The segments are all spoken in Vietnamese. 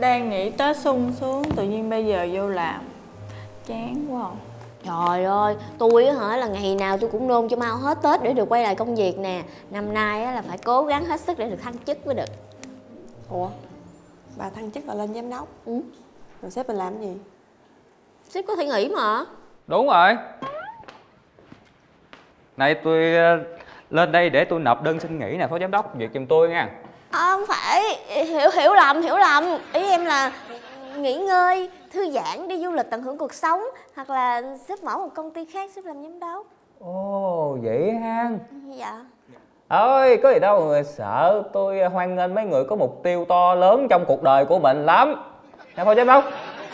Đang nghĩ Tết sung sướng, tự nhiên bây giờ vô làm chán quá à. Trời ơi, tôi á hả là ngày nào tôi cũng nôn cho mau hết Tết để được quay lại công việc nè. Năm nay á là phải cố gắng hết sức để được thăng chức mới được. Ủa? Bà thăng chức là lên giám đốc? Ừ. Rồi sếp mình làm cái gì? Sếp có thể nghỉ mà. Đúng rồi. Này tôi lên đây để tôi nộp đơn xin nghỉ nè phó giám đốc, việc giùm tôi nha. Không phải, hiểu lầm. Ý em là nghỉ ngơi, thư giãn, đi du lịch tận hưởng cuộc sống. Hoặc là sếp mở một công ty khác, sếp làm giám đốc. Ồ, vậy ha. Dạ. Ơi, có gì đâu mà người sợ. Tôi hoan nghênh mấy người có mục tiêu to lớn trong cuộc đời của mình lắm. Nha phó giám đốc.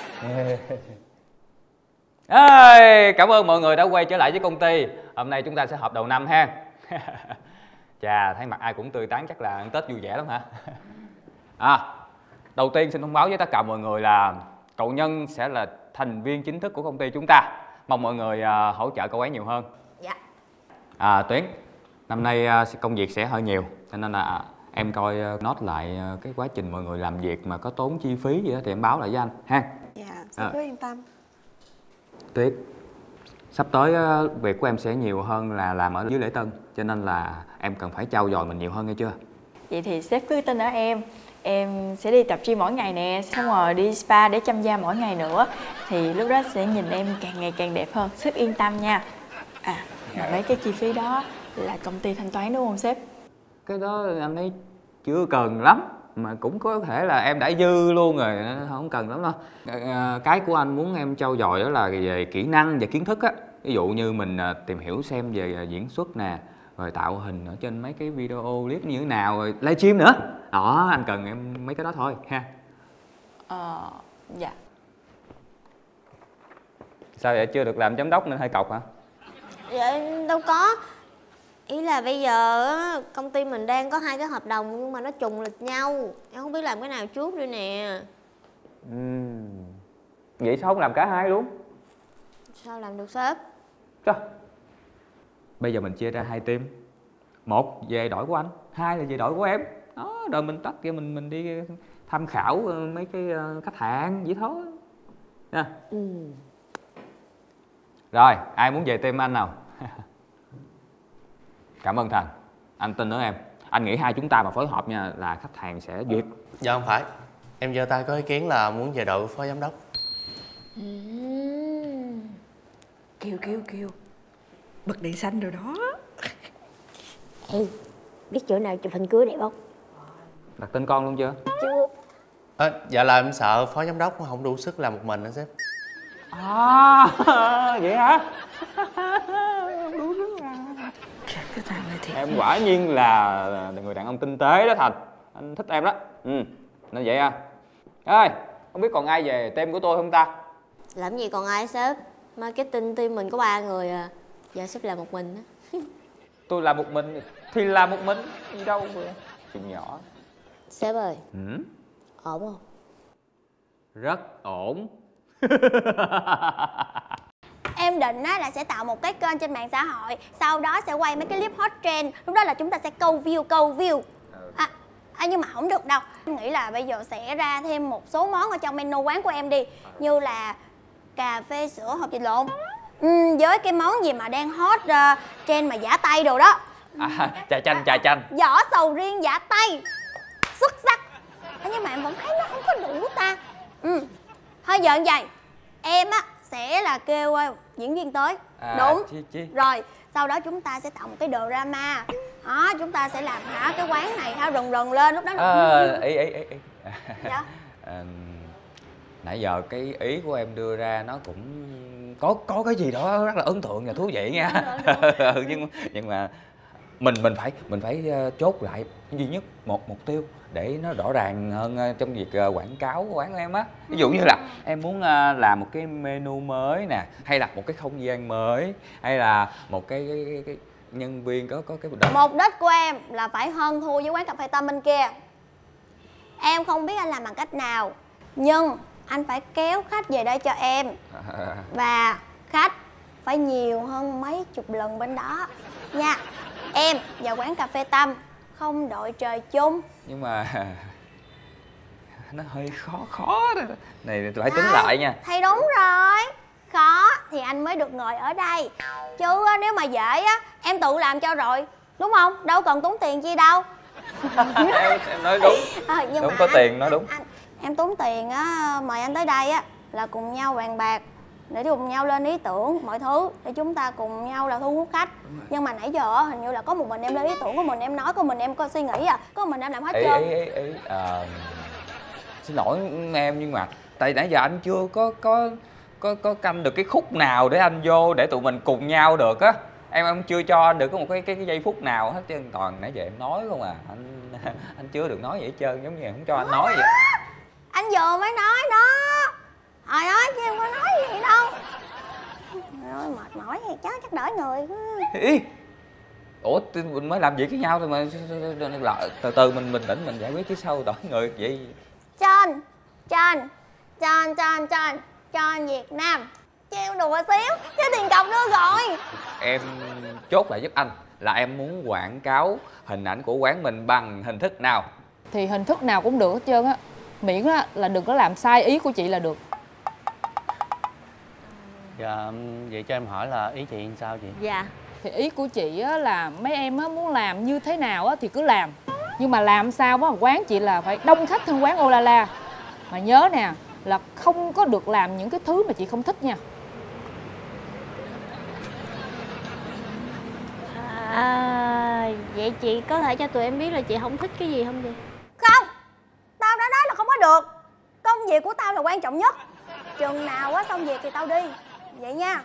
Cảm ơn mọi người đã quay trở lại với công ty. Hôm nay chúng ta sẽ họp đầu năm ha. Chà, thấy mặt ai cũng tươi tắn, chắc là ăn Tết vui vẻ lắm hả? Đầu tiên xin thông báo với tất cả mọi người là cậu Nhân sẽ là thành viên chính thức của công ty chúng ta. Mong mọi người hỗ trợ cậu ấy nhiều hơn. Dạ. Tuyến, năm nay công việc sẽ hơi nhiều, cho nên là em coi note lại cái quá trình mọi người làm việc mà có tốn chi phí gì đó thì em báo lại với anh ha. Dạ, sếp cứ yên tâm. Tuyết, sắp tới việc của em sẽ nhiều hơn là làm ở dưới lễ tân, cho nên là em cần phải trau dồi mình nhiều hơn nghe chưa? Vậy thì sếp cứ tin ở em sẽ đi tập gym mỗi ngày nè, xong rồi đi spa để chăm da mỗi ngày nữa. Thì lúc đó sẽ nhìn em càng ngày càng đẹp hơn, sếp yên tâm nha. Mà mấy cái chi phí đó là công ty thanh toán đúng không sếp? Cái đó anh thấy chưa cần lắm, mà cũng có thể là em đã dư luôn rồi, không cần lắm đâu. Cái của anh muốn em trau dồi đó là về kỹ năng và kiến thức á. Ví dụ như mình tìm hiểu xem về diễn xuất nè, rồi tạo hình ở trên mấy cái video clip như thế nào, rồi livestream nữa. Đó, anh cần em mấy cái đó thôi ha. Dạ. Sao vậy, chưa được làm giám đốc nên hơi cọc hả? Dạ, đâu có. Ý là bây giờ công ty mình đang có 2 cái hợp đồng nhưng mà nó trùng lịch nhau. Em không biết làm cái nào trước đây nè. Vậy sao không làm cả hai luôn? Sao làm được sếp? Trời. Bây giờ mình chia ra 2 team. Một về đội của anh, 2 là về đội của em. Đó, rồi mình tách ra mình đi tham khảo mấy cái khách hàng vậy thôi nha. Rồi, ai muốn về team anh nào? Cảm ơn Thành, anh tin ở em. Anh nghĩ hai chúng ta mà phối hợp nha là khách hàng sẽ duyệt. Dạ không phải, em giơ tay có ý kiến là muốn về đội phó giám đốc. Kêu bật đèn xanh rồi đó. Biết chỗ nào chụp hình cưới đẹp không? Đặt tên con luôn chưa? Chưa. Dạ là em sợ phó giám đốc không đủ sức làm một mình đó sếp. Vậy hả? Cái thằng này thiệt. Em quả nhiên là người đàn ông tinh tế đó Thành. Anh thích em đó. Nên vậy à. Ê, không biết còn ai về team của tôi không ta? Làm gì còn ai sếp? Marketing team mình có 3 người à. Giờ sếp làm một mình á. Tôi làm một mình thì làm một mình. Gì đâu mà chuyện nhỏ. Sếp ơi. Ổn không? Rất ổn. Em định á là sẽ tạo một cái kênh trên mạng xã hội, sau đó sẽ quay mấy cái clip hot trend, lúc đó là chúng ta sẽ câu view. Nhưng mà không được đâu. Em nghĩ là bây giờ sẽ ra thêm một số món ở trong menu quán của em đi, như là cà phê sữa hộp vịt lộn, với cái món gì mà đang hot trend mà giả tay đồ đó. Trà chanh. Vỏ sầu riêng giả tay xuất sắc. Nhưng mà em vẫn thấy nó không có đủ ta. Thôi giờ như vậy, em á sẽ là kêu diễn viên tới. Đúng chi. Rồi sau đó chúng ta sẽ tạo một cái drama đó, chúng ta sẽ làm cái quán này rần rần lên, lúc đó là ý dạ. Nãy giờ cái ý của em đưa ra nó cũng có cái gì đó rất là ấn tượng và thú vị nha. nhưng mà mình phải chốt lại duy nhất một mục tiêu để nó rõ ràng hơn trong việc quảng cáo của quán của em á. Ví dụ như là em muốn làm một cái menu mới nè, hay là một cái không gian mới, hay là một cái nhân viên có cái mục đích của em là phải hơn thua với quán cà phê Tâm bên kia. Em không biết anh làm bằng cách nào, nhưng anh phải kéo khách về đây cho em. Và khách phải nhiều hơn mấy chục lần bên đó nha. Em và quán cà phê Tâm không đội trời chung. Nhưng mà nó hơi khó đó. Này tôi phải tính lại nha. Thì đúng rồi, khó thì anh mới được ngồi ở đây. Chứ nếu mà dễ á, em tự làm cho rồi, đúng không? Đâu cần tốn tiền chi đâu. Em nói đúng. Nhưng đúng, mà có tiền nói đúng. Em tốn tiền á, mời anh tới đây á là cùng nhau bàn bạc để cùng nhau lên ý tưởng mọi thứ để chúng ta cùng nhau là thu hút khách. Nhưng mà nãy giờ hình như là có một mình em lên ý tưởng, có mình em nói, có mình em có suy nghĩ có mình em làm hết trơn. Xin lỗi em, nhưng mà tại nãy giờ anh chưa có canh được cái khúc nào để anh vô để tụi mình cùng nhau được á. Em chưa cho anh được có một cái giây phút nào hết trơn. Toàn nãy giờ em nói không à. Anh chưa được nói gì hết trơn, giống như em không cho anh nói vậy. Anh vừa mới nói đó. Hồi nói chứ em có nói gì đâu. Rồi mệt mỏi thì chắc đỡ người. Ý. Ủa mình mới làm việc với nhau thôi mà từ từ mình bình tĩnh mình giải quyết chứ sao đỡ người vậy. Cho Việt Nam treo đùa xíu chứ tiền cọc đưa rồi. Em chốt lại giúp anh là em muốn quảng cáo hình ảnh của quán mình bằng hình thức nào? Thì hình thức nào cũng được hết trơn á, miễn là đừng có làm sai ý của chị là được. Dạ, vậy cho em hỏi là ý chị sao chị? Dạ. Thì ý của chị á là mấy em á muốn làm như thế nào á thì cứ làm, nhưng mà làm sao á quán chị là phải đông khách hơn quán Olala. Mà nhớ nè, là không có được làm những cái thứ mà chị không thích nha. Vậy chị có thể cho tụi em biết là chị không thích cái gì không chị? Không, tao đã nói là không có được. Công việc của tao là quan trọng nhất. Chừng nào á xong việc thì tao đi. Vậy nha.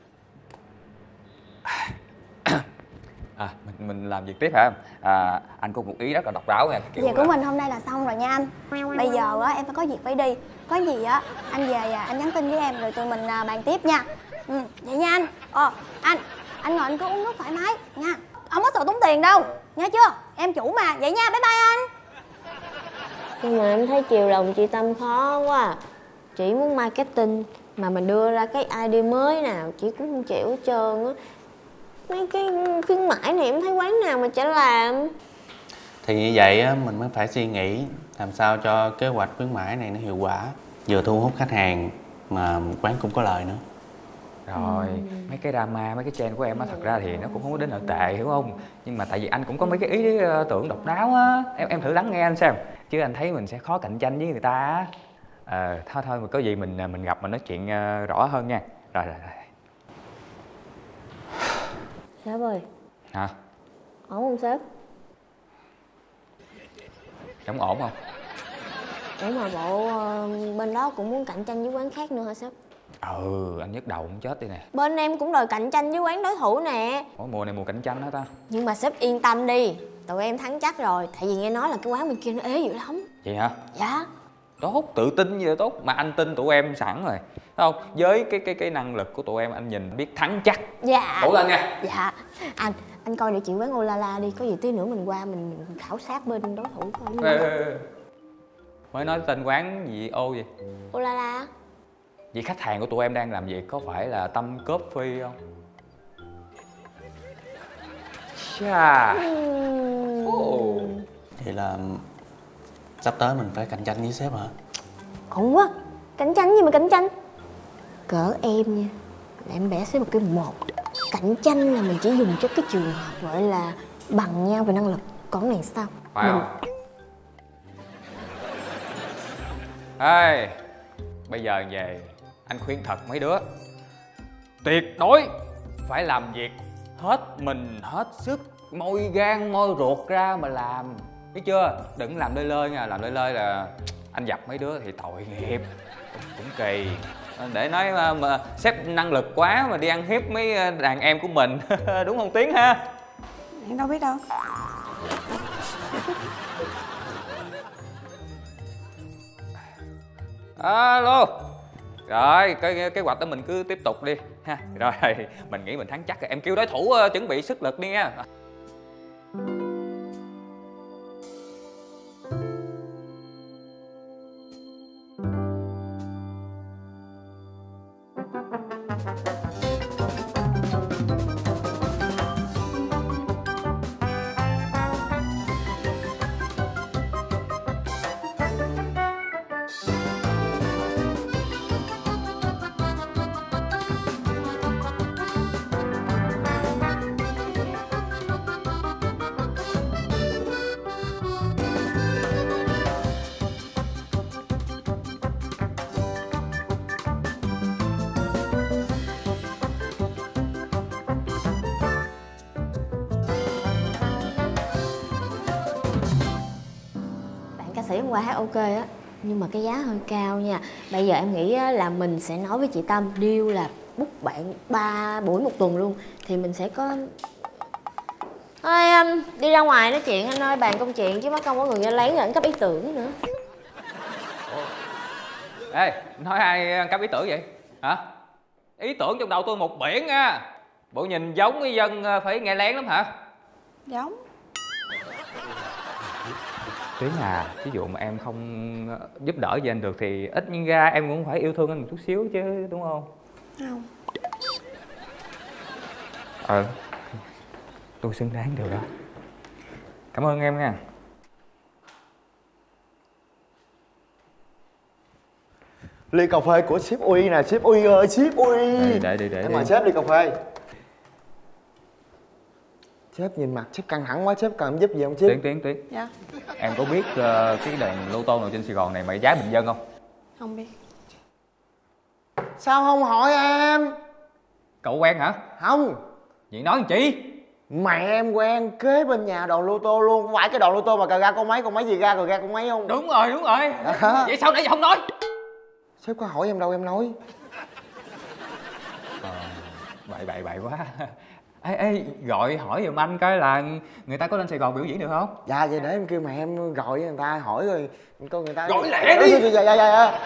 Mình làm việc tiếp hả? Anh có một ý rất là độc đáo nha. Việc của mình hôm nay là xong rồi nha anh. Bây giờ á em phải có việc phải đi. Có gì á anh về anh nhắn tin với em rồi tụi mình bàn tiếp nha. Vậy nha anh. Anh ngồi anh cứ uống nước thoải mái nha. Không có sợ tốn tiền đâu, nghe chưa? Em chủ mà. Vậy nha, bye bye anh. Nhưng mà em thấy chiều lòng chị Tâm khó quá à. Chị muốn marketing mà mình đưa ra cái idea mới nào chị cũng không chịu hết trơn á. Mấy cái khuyến mãi này em thấy quán nào mà chả làm. Thì như vậy á, mình mới phải suy nghĩ làm sao cho kế hoạch khuyến mãi này nó hiệu quả, vừa thu hút khách hàng mà quán cũng có lời nữa. Rồi, mấy cái drama, mấy cái trend của em á, thật ra thì nó cũng không có đến nợ tệ, hiểu không? Nhưng mà tại vì anh cũng có mấy cái ý tưởng độc đáo á. Em thử lắng nghe anh xem. Chứ anh thấy mình sẽ khó cạnh tranh với người ta á. Thôi mà có gì mình gặp mình nói chuyện rõ hơn nha. Rồi. Sếp ơi. Hả? Ổn không sếp? Không ổn không? Ủa mà bộ bên đó cũng muốn cạnh tranh với quán khác nữa hả sếp? Anh nhức đầu cũng chết đi nè. Bên em cũng đòi cạnh tranh với quán đối thủ nè. Mỗi mùa này mùa cạnh tranh đó ta. Nhưng mà sếp yên tâm đi, tụi em thắng chắc rồi. Tại vì nghe nói là cái quán bên kia nó ế dữ lắm. Vậy hả? Dạ. Tốt, tự tin như vậy tốt. Mà anh tin tụi em sẵn rồi. Thấy không? Với cái năng lực của tụi em anh nhìn biết thắng chắc. Dạ. Cố lên nha. Dạ. Anh coi địa chỉ quán Olala đi. Có gì tí nữa mình qua mình khảo sát bên đối thủ coi. Mới nói tên quán gì ô gì? Olala. Vậy khách hàng của tụi em đang làm việc có phải là Tâm Coffee không? Chà. Vậy là sắp tới mình phải cạnh tranh với sếp hả? Ổn quá. Cạnh tranh gì mà cạnh tranh? Cỡ em nha là em bẻ xếp một cái một. Cạnh tranh là mình chỉ dùng cho cái trường hợp gọi là bằng nhau về năng lực. Còn này sao? Phải không? Ê, bây giờ về anh khuyên thật mấy đứa, tuyệt đối phải làm việc hết mình hết sức, moi gan moi ruột ra mà làm, biết chưa? Đừng làm lơi lơi nha, làm lơi lơi là anh dập mấy đứa thì tội nghiệp, cũng kỳ. Để nói mà sếp năng lực quá mà đi ăn hiếp mấy đàn em của mình. Đúng không Tiến ha? Em đâu biết đâu. Alo. Rồi, kế hoạch đó mình cứ tiếp tục đi ha. Rồi, mình nghĩ mình thắng chắc rồi. Em kêu đối thủ chuẩn bị sức lực đi nha. sĩ hôm qua hát ok á, nhưng mà cái giá hơi cao nha. Bây giờ em nghĩ á, là mình sẽ nói với chị Tâm deal là book bạn 3 buổi một tuần luôn. Thì mình sẽ có... Thôi đi ra ngoài nói chuyện anh ơi, bàn công chuyện chứ mất công có người nghe lén rồi cấp ý tưởng nữa. Ê, nói ai cấp ý tưởng vậy? Hả? Ý tưởng trong đầu tôi một biển á. Bộ nhìn giống với dân phải nghe lén lắm hả? Giống. Tuyến à, ví dụ mà em không giúp đỡ cho anh được thì ít nhưng ra em cũng phải yêu thương anh một chút xíu chứ, đúng không? Không. Tôi xứng đáng điều đó. Cảm ơn em nha. Ly cà phê của sếp Uy nè, sếp Uy ơi, sếp Uy. Để em mời sếp ly cà phê. Sếp nhìn mặt sếp căng thẳng quá, sếp cần em giúp gì không sếp? Tuyến. Dạ. Em có biết cái đèn lô tô nào trên Sài Gòn này mà giá bình dân không? Không biết. Sao không hỏi em? Cậu quen hả? Không. Vậy nói làm chi? Mẹ em quen kế bên nhà đòn lô tô luôn. Không phải cái đòn lô tô mà cờ ra con mấy gì ra cờ ra con mấy không? Đúng rồi. Vậy sao nãy giờ không nói? Sếp có hỏi em đâu em nói. Bậy quá. Ê, gọi hỏi giùm anh coi là người ta có lên Sài Gòn biểu diễn được không? Dạ vậy để em kêu mẹ em gọi người ta hỏi rồi coi người ta gọi lẹ đi. Dạ.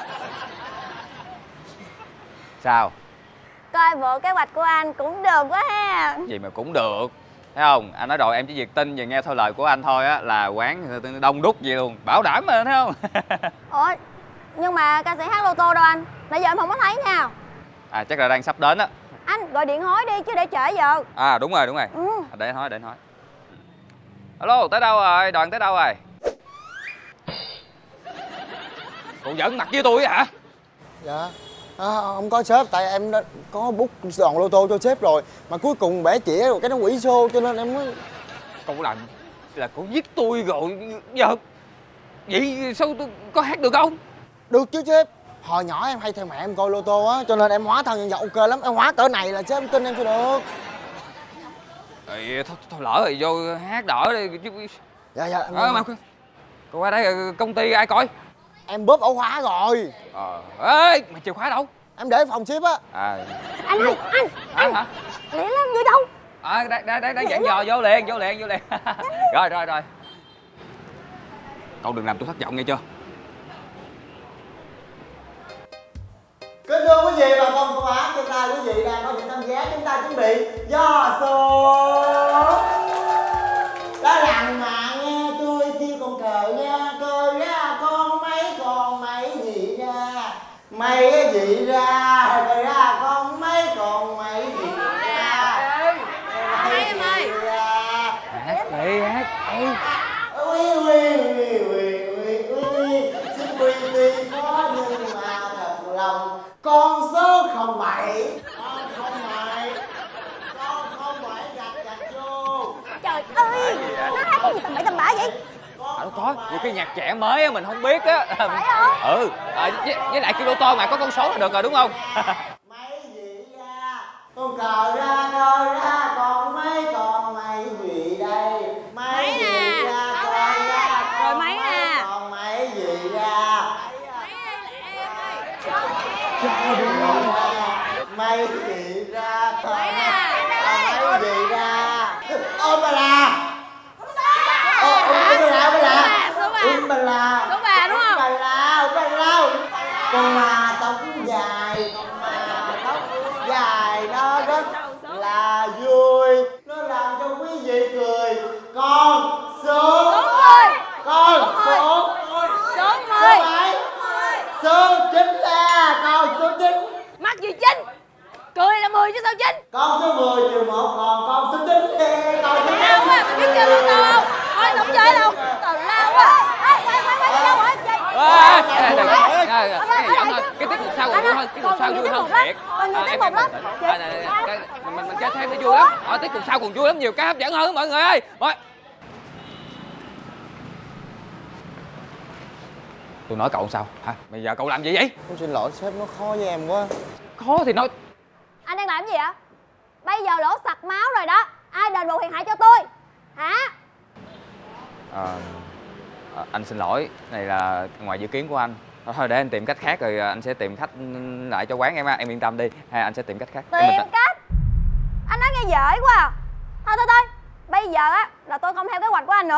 Sao? Coi bộ kế hoạch của anh cũng được quá ha. Gì mà cũng được, thấy không? Anh nói rồi em chỉ việc tin và nghe theo lời của anh thôi á là quán đông đúc vậy luôn, bảo đảm mà, thấy không? Ủa, nhưng mà ca sĩ hát lô tô đâu anh? Nãy giờ em không có thấy nha. À chắc là đang sắp đến á. Anh gọi điện hỏi đi chứ để trễ giờ. À đúng rồi. Để anh hỏi. Alo, tới đâu rồi? Đoàn tới đâu rồi? Cậu giỡn mặt với tôi hả? Dạ. Không có sếp, tại em đã có book đòn lô tô cho sếp rồi mà cuối cùng bẻ chĩa rồi cái nó hủy show cho nên em mới... Cậu làm là cậu giết tôi rồi giờ vậy sao tôi có hát được không? Được chứ sếp. Hồi nhỏ em hay theo mẹ em coi lô tô á, cho nên em hóa thân nhân vật ok lắm. Em hóa cỡ này là sếp tin em cho được. Thôi lỡ rồi vô hát đỡ đi chứ. Dạ. Mà cậu qua đây công ty ai coi? Em bóp ổ khóa rồi. Ê, mày chìa khóa đâu? Em để phòng ship á. Anh ơi, anh hả? Lẹ lắm, người đâu? Đây dặn dò vô liền. Rồi. Cậu đừng làm tôi thất vọng nghe chưa? Kính thưa quý vị và con cô bác, hiện tại quý vị đang có những tâm giá chúng ta chuẩn bị do số. Đó rằng mà nghe tôi kêu con cờ nha, cờ ra con mấy gì ra, mấy cái gì ra, cờ ra con mấy gì ra. Em ơi. Hát đi. Xin có nhưng mà thật lòng. Con số 07 gạch vô. Trời ơi, nó hát cái gì tầm bậy tầm bạ vậy? Đâu có, nhiều cái nhạc trẻ mới á mình không biết á. Phải không? Với lại cái lô tô mà có con số là được rồi đúng không? Mấy gì ra, con cờ ra con mấy gì đây? Mấy gì ra, cờ ra Rồi mấy nè. còn mấy gì ra? Mấy gì ra, còn mấy gì ra? Ôm bà là. Ôm bà là. Số 3 đúng không? Bà là. Con mà tóc dài, nó rất là vui. Nó làm cho quý vị cười. Con số 10. Con số 10. Số 9 là con số 9. Mắc gì 9? Cười là 10 chứ sao 9? Con số 10 trừ 1 còn con số 9 đi. Con số 9. Lao quá, mày biết chơi lô tô không? Thôi không chơi đâu. Tào lao quá. Quay đâu rồi? Cái tiết mục sau còn vui hơn, tiết mục sau vui hơn thiệt. Còn nhiều tiết mục lắm. Mình chơi thêm nó vui lắm. Tiết mục sau còn vui lắm, nhiều cái hấp dẫn hơn mọi người ơi. Tôi nói cậu sao hả? Bây giờ cậu làm gì vậy? Tôi xin lỗi sếp, nó khó với em quá. Khó thì nói. Anh đang làm gì vậy? Bây giờ lỗ sặc máu rồi đó. Ai đền bù thiệt hại cho tôi? Hả? Anh xin lỗi, này là ngoài dự kiến của anh. Thôi để anh tìm cách khác rồi anh sẽ tìm khách lại cho quán em á, em yên tâm đi. Hay anh sẽ tìm cách khác. Tìm cách? Anh nói nghe dễ quá à. Thôi, bây giờ á là tôi không theo kế hoạch của anh nữa.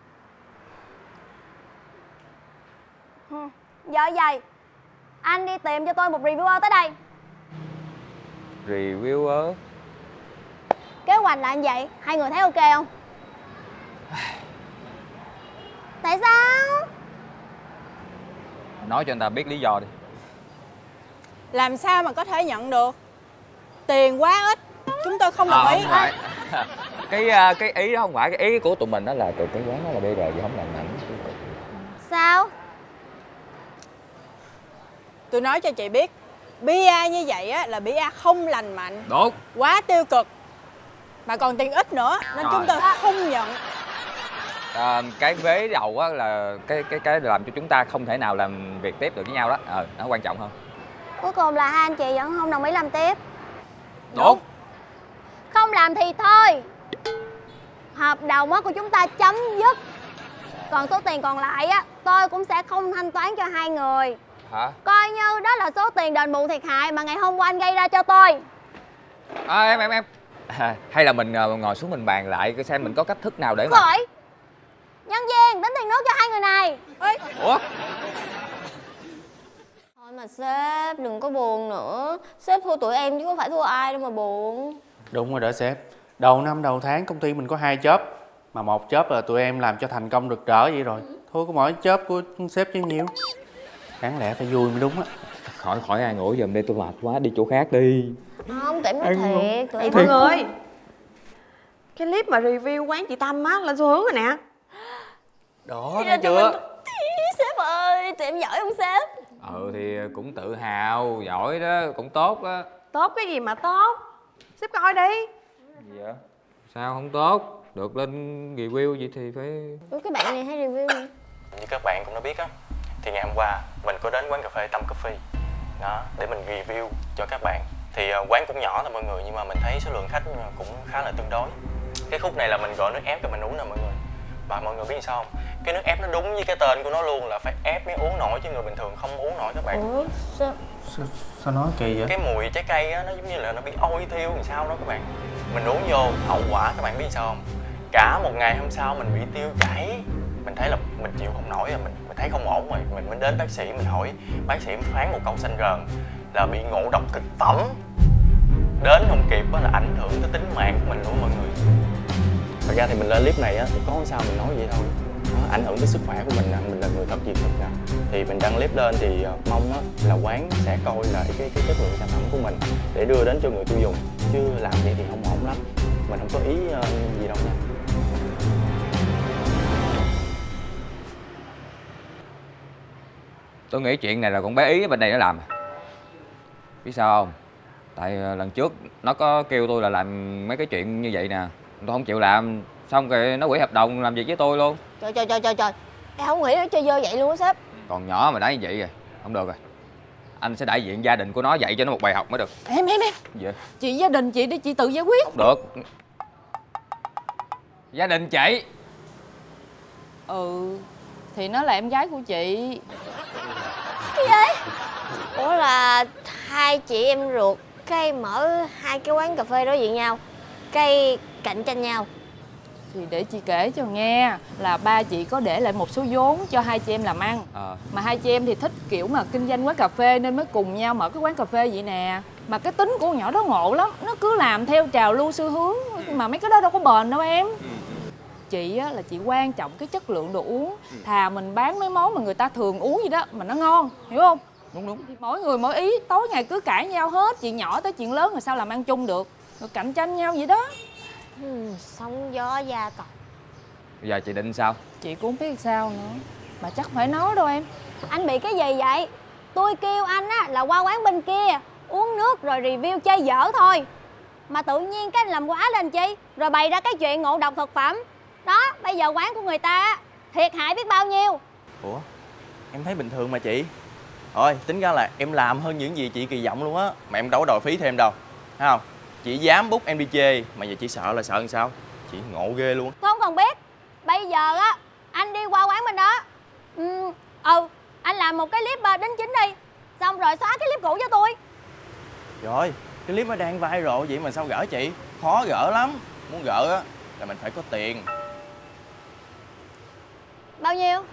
Giờ vậy, anh đi tìm cho tôi một reviewer tới đây. Reviewer? Kế hoạch là anh vậy, hai người thấy ok không? Tại sao? Nói cho anh ta biết lý do đi. Làm sao mà có thể nhận được? Tiền quá ít, chúng tôi không đồng ý. Không phải. Cái ý đó không phải, cái ý của tụi mình đó là cái quán đó là bây giờ gì không lành mạnh. Sao? Tôi nói cho chị biết, bia như vậy á là bia không lành mạnh. Đúng. Quá tiêu cực. Mà còn tiền ít nữa nên chúng tôi không nhận. Cái vế đầu á là cái làm cho chúng ta không thể nào làm việc tiếp được với nhau đó. Nó quan trọng hơn. Cuối cùng là hai anh chị vẫn không đồng ý làm tiếp. Đúng. Không làm thì thôi. Hợp đồng á của chúng ta chấm dứt. Còn số tiền còn lại á tôi cũng sẽ không thanh toán cho hai người. Hả? Coi như đó là số tiền đền bù thiệt hại mà ngày hôm qua anh gây ra cho tôi. Em hay là mình ngồi xuống mình bàn lại coi xem mình có cách thức nào để mà... Khỏi. Nhân viên tính tiền nước cho hai người này. Ủa? Thôi mà sếp đừng có buồn nữa. Sếp thua tụi em chứ có phải thua ai đâu mà buồn. Đúng rồi đó sếp. Đầu năm đầu tháng công ty mình có 2 job. Mà một job là tụi em làm cho thành công rực rỡ vậy rồi. Thua có mỗi job của sếp chứ nhiêu. Đáng lẽ phải vui mới đúng á. Khỏi ai ngủ giùm đây, tôi mệt quá, đi chỗ khác đi. Không, tại nói thiệt. Tụi em Mọi người, cái clip mà review quán chị Tâm á lên xu hướng rồi nè. Đó, thấy chưa? Sếp ơi, tụi em giỏi không sếp? Thì cũng tự hào, giỏi đó, cũng tốt đó. Tốt cái gì mà tốt? Sếp coi đi. Gì vậy? Sao không tốt? Được lên review vậy thì phải... Ủa, cái bạn này hay review nè. Như các bạn cũng đã biết á, thì ngày hôm qua mình có đến quán cà phê Tâm Coffee đó để mình review cho các bạn. Thì quán cũng nhỏ thôi mọi người, nhưng mà mình thấy số lượng khách cũng khá là tương đối. Cái khúc này là mình gọi nước ép cho mình uống nè mọi người. Và mọi người biết sao không? Cái nước ép nó đúng với cái tên của nó luôn, là phải ép mới uống nổi chứ người bình thường không uống nổi các bạn. Ủa Sao nói kỳ vậy? Cái mùi trái cây á, nó giống như là nó bị ôi thiêu làm sao đó các bạn. Mình uống vô hậu quả các bạn biết sao không? Cả một ngày hôm sau mình bị tiêu chảy. Mình thấy là mình chịu không nổi rồi, mình thấy không ổn rồi. Mình mới đến bác sĩ mình hỏi, bác sĩ phán một câu xanh rờn là bị ngộ độc thực phẩm. Đến không kịp là ảnh hưởng tới tính mạng của mình luôn mọi người. Thật ra thì mình lên clip này á thì có sao mình nói vậy thôi. Nó ảnh hưởng tới sức khỏe của mình nè, mình là người thật việc thực nè. Thì mình đăng clip lên thì mong á là quán sẽ coi lại cái chất lượng sản phẩm của mình để đưa đến cho người tiêu dùng, chứ làm vậy thì không ổn lắm. Mình không có ý gì đâu nha. Tôi nghĩ chuyện này là con bé Ý bên đây nó làm. Biết sao không? Tại lần trước nó có kêu tôi là làm mấy cái chuyện như vậy nè, tôi không chịu làm, xong rồi nó hủy hợp đồng làm việc với tôi luôn. Trời, em không nghĩ nó chơi dơ vậy luôn á sếp. Còn nhỏ mà nói như vậy rồi, không được rồi. Anh sẽ đại diện gia đình của nó dạy cho nó một bài học mới được. Em Gì vậy? chị gia đình chị đi, chị tự giải quyết. Không được. Gia đình chị. Thì nó là em gái của chị. Cái gì? Ủa là hai chị em ruột cái mở hai cái quán cà phê đối diện nhau, cái cạnh tranh nhau. Thì để chị kể cho nghe là ba chị có để lại một số vốn cho hai chị em làm ăn. Mà hai chị em thì thích kiểu mà kinh doanh quán cà phê nên mới cùng nhau mở cái quán cà phê vậy nè. Mà cái tính của con nhỏ đó ngộ lắm, nó cứ làm theo trào lưu xu hướng mà mấy cái đó đâu có bền đâu em. Chị á là chị quan trọng cái chất lượng đồ uống. Thà mình bán mấy món mà người ta thường uống gì đó mà nó ngon, hiểu không? Đúng. Thì mỗi người mỗi ý, tối ngày cứ cãi nhau hết, chuyện nhỏ tới chuyện lớn rồi sao làm ăn chung được. Rồi cạnh tranh nhau vậy đó. Sóng gió gia tộc. Bây giờ chị định sao? Chị cũng không biết sao nữa. Mà chắc không phải nói đâu em. Anh bị cái gì vậy? Tôi kêu anh á là qua quán bên kia uống nước rồi review chơi dở thôi, mà tự nhiên cái anh làm quá lên chi, rồi bày ra cái chuyện ngộ độc thực phẩm. Đó, bây giờ quán của người ta thiệt hại biết bao nhiêu. Ủa, em thấy bình thường mà chị. Thôi, tính ra là em làm hơn những gì chị kỳ vọng luôn á. Mà em đâu có đòi phí thêm đâu, thấy không? Chị dám bút em đi chê, mà giờ chị sợ là sợ làm sao? Chị ngộ ghê luôn. Tôi không cần biết. Bây giờ á anh đi qua quán bên đó. Anh làm một cái clip đính chính đi, xong rồi xóa cái clip cũ cho tôi. Rồi, cái clip nó đang viral vậy mà sao gỡ chị? Khó gỡ lắm. Muốn gỡ á là mình phải có tiền. Bao nhiêu?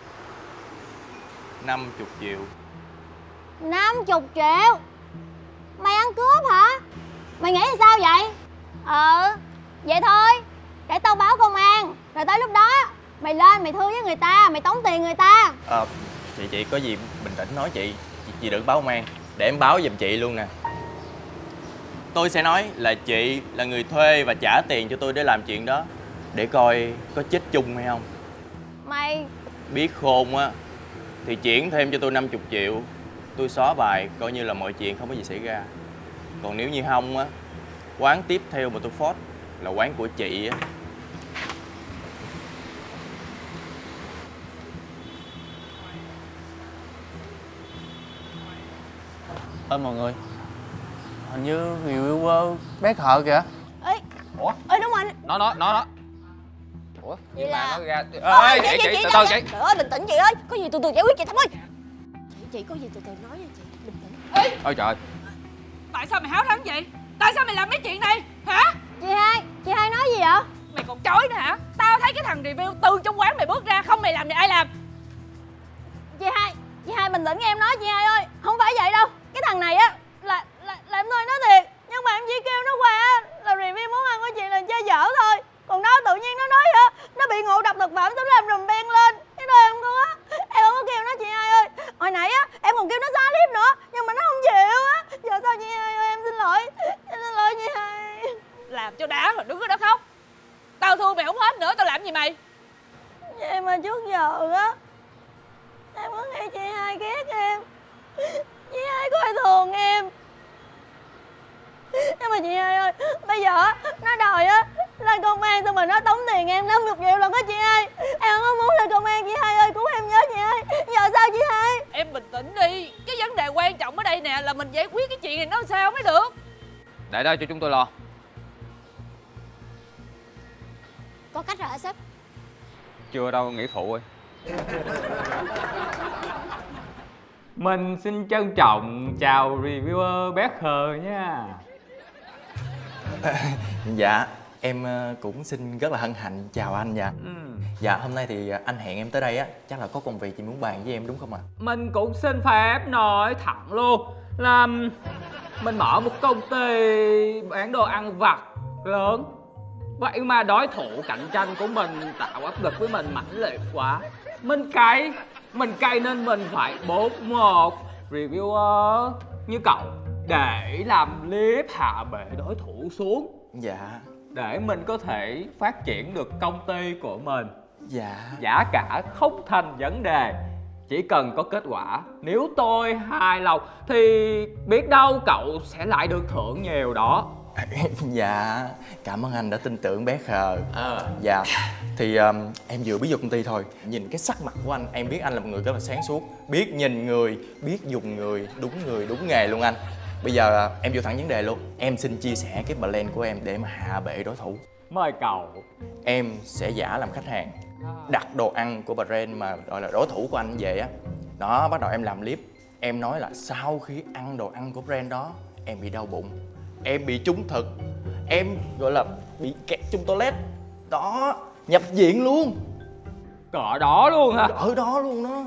50 triệu. 50 triệu? Mày ăn cướp hả? Mày nghĩ là sao vậy? Vậy thôi, để tao báo công an. Rồi tới lúc đó mày lên mày thưa với người ta, mày tống tiền người ta. Chị có gì bình tĩnh nói chị đừng báo công an. Để em báo giùm chị luôn nè. Tôi sẽ nói là chị là người thuê và trả tiền cho tôi để làm chuyện đó. Để coi có chết chung hay không. Mày biết khôn á thì chuyển thêm cho tôi 50 triệu. Tôi xóa bài coi như là mọi chuyện không có gì xảy ra. Còn nếu như không á, quán tiếp theo mà tôi phốt là quán của chị á. Mọi người, hình như reviewer bé Khờ kìa. Ủa? Đúng rồi. Nó Ủa? Nhưng mà nó ra... Ê, chị, từ từ chị. Trời ơi, bình tĩnh chị ơi. Có gì từ từ giải quyết chị Thắm ơi. Chị có gì từ từ nói nha chị. Bình tĩnh. Ôi trời. Tại sao mày háo thắng vậy? Tại sao mày làm mấy chuyện này? Hả? Chị hai nói gì vậy? Mày còn chối nữa hả? Tao thấy cái thằng review từ trong quán mày bước ra, không mày làm thì ai làm? Chị hai bình tĩnh nghe em nói chị hai ơi. Không phải vậy đâu. Cái thằng này á là em thôi nói thiệt. Nhưng mà em chỉ kêu nó qua là review món ăn của chị là chơi dở thôi. Còn nó tự nhiên nó nói hả? Nó bị ngộ độc thực phẩm, nó làm rùm beng lên. Cái đó em không á. Em không có kêu nó chị hai ơi. Hồi nãy á em còn kêu nó xóa clip nữa, nhưng mà nó không chịu á. Giờ sao chị hai ơi, em xin lỗi. Em xin lỗi chị hai. Làm cho đã rồi đứng ở đó khóc. Tao thương mày không hết nữa, tao làm gì mày? Vậy mà trước giờ á em có nghĩ chị hai ghét em, chị hai coi thường em. Nhưng mà chị hai ơi, bây giờ á nó đòi á lên công an, xong rồi nó tống tiền em 50 triệu lần đó chị hai. Em không có muốn lên công an chị hai ơi, cứu em với chị hai. Giờ sao chị hai? Em bình tĩnh đi. Cái vấn đề quan trọng ở đây nè là mình giải quyết cái chuyện này nó sao mới được. Để đó cho chúng tôi lo. Có cách rồi hả sếp? Chưa đâu, nghỉ phụ ơi. Mình xin trân trọng chào reviewer bé Khờ nha. Dạ, em cũng xin rất là hân hạnh chào anh dạ. Dạ, hôm nay thì anh hẹn em tới đây á, chắc là có công việc chị muốn bàn với em đúng không ạ? Mình cũng xin phép nói thẳng luôn là mình mở một công ty bán đồ ăn vặt lớn. Vậy mà đối thủ cạnh tranh của mình tạo áp lực với mình mãnh liệt quá. Mình cay nên mình phải bốt một reviewer như cậu để làm clip hạ bệ đối thủ xuống. Dạ. Để mình có thể phát triển được công ty của mình. Dạ. Giá cả không thành vấn đề, chỉ cần có kết quả. Nếu tôi hài lòng thì biết đâu cậu sẽ lại được thưởng nhiều đó. Dạ, cảm ơn anh đã tin tưởng bé Khờ. Dạ, thì em vừa biết vô công ty thôi. Nhìn cái sắc mặt của anh, em biết anh là một người rất là sáng suốt. Biết nhìn người, biết dùng người, đúng nghề luôn anh. Bây giờ em vô thẳng vấn đề luôn. Em xin chia sẻ cái plan của em để mà hạ bệ đối thủ. Mời cậu. Em sẽ giả làm khách hàng, đặt đồ ăn của brand mà gọi là đối thủ của anh về á. Đó, bắt đầu em làm clip. Em nói là sau khi ăn đồ ăn của brand đó, em bị đau bụng, em bị trúng thực, em gọi là bị kẹt trong toilet. Đó, nhập viện luôn. Cỡ đó luôn hả? Cỡ đó luôn đó.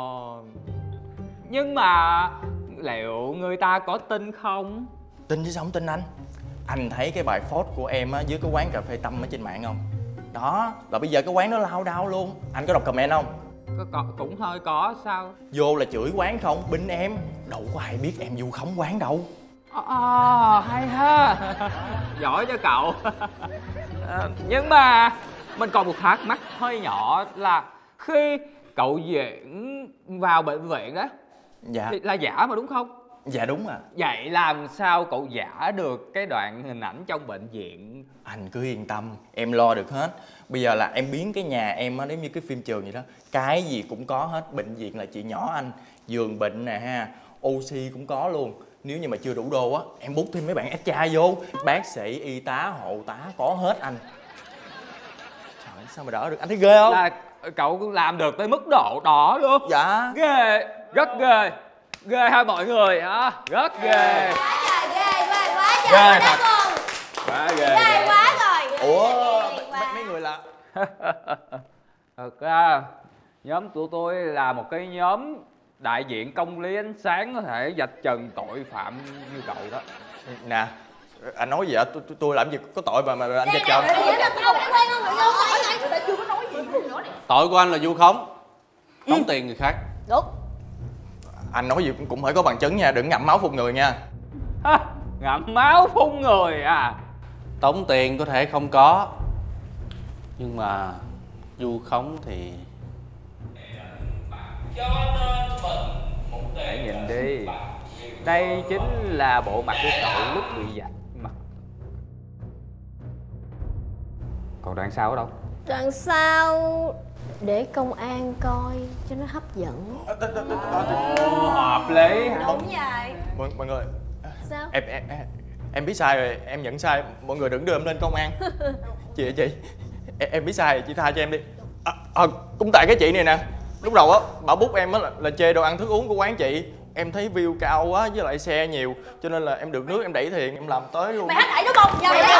Nhưng mà liệu người ta có tin không? Tin chứ sao không tin anh. Anh thấy cái bài post của em á dưới cái quán cà phê Tâm ở trên mạng không? Đó, là bây giờ cái quán đó lao đao luôn. Anh có đọc comment không? Cũng hơi có sao? Vô là chửi quán không, binh em. Đâu có ai biết em vu khống quán đâu. Hay ha. Giỏi cho cậu. Nhưng mà mình còn một thắc mắc hơi nhỏ là khi cậu diễn vào bệnh viện đó, dạ, thì là giả mà đúng không? Dạ đúng ạ. Vậy làm sao cậu giả được cái đoạn hình ảnh trong bệnh viện? Anh cứ yên tâm, em lo được hết. Bây giờ là em biến cái nhà em á giống như cái phim trường vậy đó. Cái gì cũng có hết. Bệnh viện là chị nhỏ anh. Giường bệnh nè ha, oxy cũng có luôn. Nếu như mà chưa đủ đô á, em bút thêm mấy bạn extra vô. Bác sĩ, y tá, hộ tá có hết anh. Trời, sao mà đỡ được, anh thấy ghê không? cậu làm được tới mức độ đó luôn? Dạ. Ghê, rất ghê. Ghê ha mọi người hả? Rất ghê. Quá trời Ghê đất thật. luôn. Quá ghê. Ghê quá rồi. Ủa mấy người là Thật ra nhóm tụi tôi là một cái nhóm đại diện công lý ánh sáng có thể vạch trần tội phạm như cậu đó. nè, anh nói gì vậy? Tôi làm gì có tội mà anh vạch trần. Tội của anh là vu khống, tống tiền người khác. Đúng. Anh nói gì cũng phải có bằng chứng nha, đừng ngậm máu phun người nha. Ngậm máu phun người à? Tống tiền có thể không có, nhưng mà vu khống thì... Hãy nhìn đi, đây chính là bộ mặt của cậu lúc bị vạch mặt. Còn đoạn sau ở đâu? Đoạn sau để công an coi cho nó hấp dẫn. Hợp lý. Đúng vậy. Mọi người, Sao? em biết sai rồi, em nhận sai. Mọi người đừng đưa em lên công an. Chị em biết sai rồi, chị tha cho em đi. Cũng tại cái chị này nè. Lúc đầu á, bảo bút em á là chê đồ ăn thức uống của quán chị. Em thấy view cao quá với lại xe nhiều, cho nên là em được nước em đẩy thuyền, em làm tới luôn. Mày hát đẩy đúng không?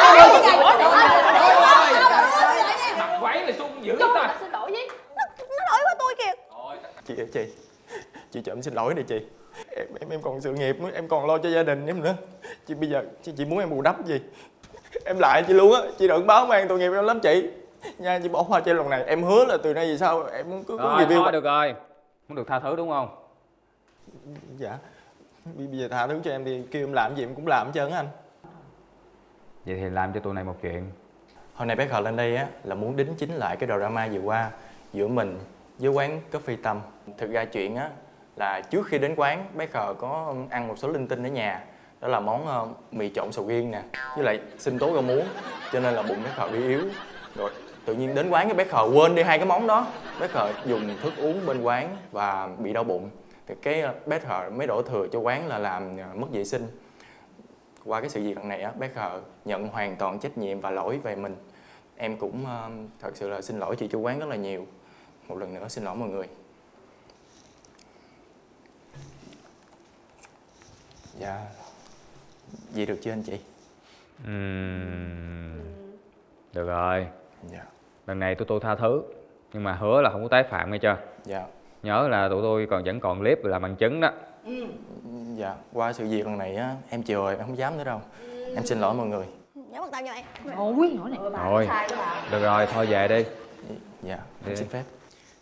Mặt quấy là sung dữ ta. Xin lỗi với. Nó lỗi của tôi kìa. Chị cho em xin lỗi đi chị. Em còn sự nghiệp nữa, em còn lo cho gia đình em nữa. Chị bây giờ chị muốn em bù đắp gì? Em lại chị luôn á, chị đừng báo mang tội nghiệp em lắm chị. Nha, chị bỏ qua cho lần này, em hứa là từ nay về sau em muốn cứ review. Thôi được rồi, muốn được tha thứ đúng không? Dạ. Bây giờ tha thứ cho em đi, kêu em làm gì em cũng làm hết trơn á anh. Vậy thì làm cho tụi này một chuyện. Hôm nay bé Khờ lên đây á là muốn đính chính lại cái drama vừa qua giữa mình với quán Coffee Tâm. Thực ra chuyện á là trước khi đến quán, bé Khờ có ăn một số linh tinh ở nhà. Đó là món mì trộn sầu riêng nè, với lại sinh tố rau muống. Cho nên là bụng bé Khờ bị yếu. Rồi tự nhiên đến quán cái bé Khờ quên đi hai cái món đó. Bé Khờ dùng thức uống bên quán và bị đau bụng. Thì cái bé Khờ mới đổ thừa cho quán là làm mất vệ sinh. Qua cái sự việc lần này á, bé Khờ nhận hoàn toàn trách nhiệm và lỗi về mình. Em cũng thật sự là xin lỗi chị chủ quán rất là nhiều. Một lần nữa xin lỗi mọi người. Dạ. Vậy được chưa anh chị? Được rồi. Dạ. Lần này tụi tôi tha thứ, nhưng mà hứa là không có tái phạm nghe chưa? Dạ. Nhớ là tụi tôi vẫn còn clip làm bằng chứng đó. Dạ. Qua sự việc lần này á, em chịu rồi, em không dám nữa đâu. Em xin lỗi mọi người. Nhớ bắt tay cho mày. Ôi nhỏ này. Thôi, được rồi, thôi về đi. Dạ, em xin phép.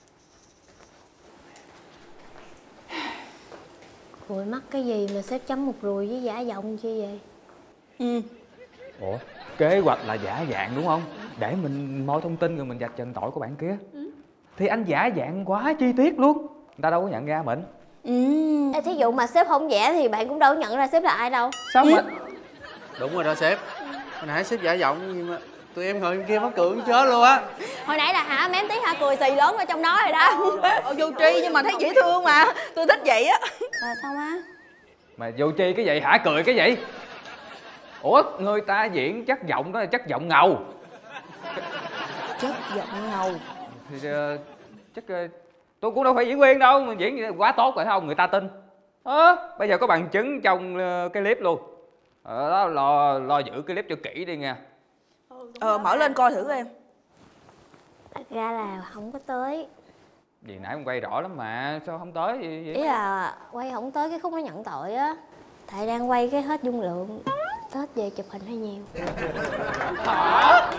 Ủa mắc cái gì mà sếp chấm một rùi với giả giọng chi vậy? Ủa, kế hoạch là giả dạng đúng không? Để mình moi thông tin rồi mình vạch trần tội của bạn kia. Thì anh giả dạng quá chi tiết luôn, người ta đâu có nhận ra mình. Ê, thí dụ mà sếp không vẽ thì bạn cũng đâu có nhận ra sếp là ai đâu. Sao mà... Đúng rồi đó sếp. Hồi nãy sếp giả giọng nhưng mà tụi em ngồi bên kia mắc cười chết luôn á. Hồi nãy là mém tí cười xì lớn ở trong đó rồi đó. Vô tri nhưng mà thấy dễ thương mà. Tôi thích vậy á. Sao má? Mà vô tri cái gì hả? Cười cái gì? Ủa, người ta diễn chất giọng đó là chất giọng ngầu. Chất giọng ngầu. Thì chắc tôi cũng đâu phải diễn viên đâu, mà diễn quá tốt rồi không người ta tin. Bây giờ có bằng chứng trong cái clip luôn. Đó, lo giữ cái clip cho kỹ đi nha. Mở lên coi thử em. Thật ra là không có tới. Vì nãy ông quay rõ lắm mà, sao không tới vậy? Ý là quay không tới cái khúc nó nhận tội á. Tại đang quay cái hết dung lượng. Tết về chụp hình hơi nhiều. Hả?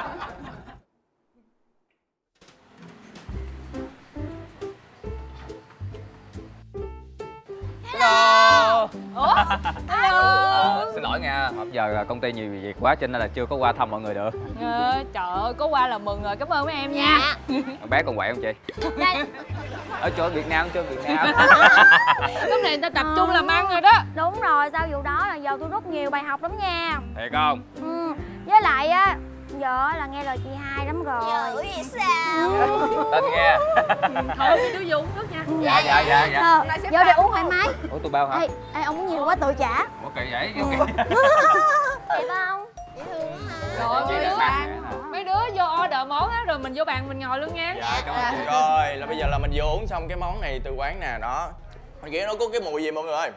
Hello. Ủa? Hello. Xin lỗi nha, hôm giờ công ty nhiều việc quá cho nên là chưa có qua thăm mọi người được. Trời ơi, có qua là mừng rồi, cảm ơn mấy em nha. Bé còn khỏe không chị? Ở chỗ Việt Nam chưa Việt Nam. Lúc này người ta tập trung làm ăn rồi đó. Đúng rồi, sau vụ đó là giờ tôi rút nhiều bài học lắm nha. Thiệt không? Với lại á, giờ là nghe lời chị hai lắm rồi. Dữ vậy sao? Tên nghe. Thôi đi chú Dung nước nha. Dạ. Vô đây uống thoải mái. Ủa tôi bao hả? Ê, ông uống nhiều quá tự trả. Ủa kỳ vậy? Kỳ. Vậy không? Dễ thương hả? Rồi mấy đứa vô order món á rồi mình vô bàn mình ngồi luôn nha. Dạ cảm ơn chị. Rồi. giờ là mình vừa uống xong cái món này từ quán nè đó. Mình nghĩ nó có cái mùi gì mọi người ơi?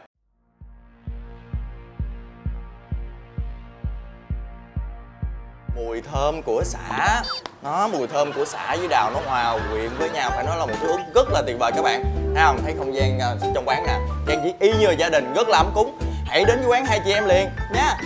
Mùi thơm của sả. Nó mùi thơm của sả với đào nó hòa quyện với nhau, phải nói là một thứ rất là tuyệt vời các bạn. Thấy không? Thấy không gian trong quán nè, trang trí y như gia đình, rất là ấm cúng. Hãy đến với quán Hai Chị Em liền nha.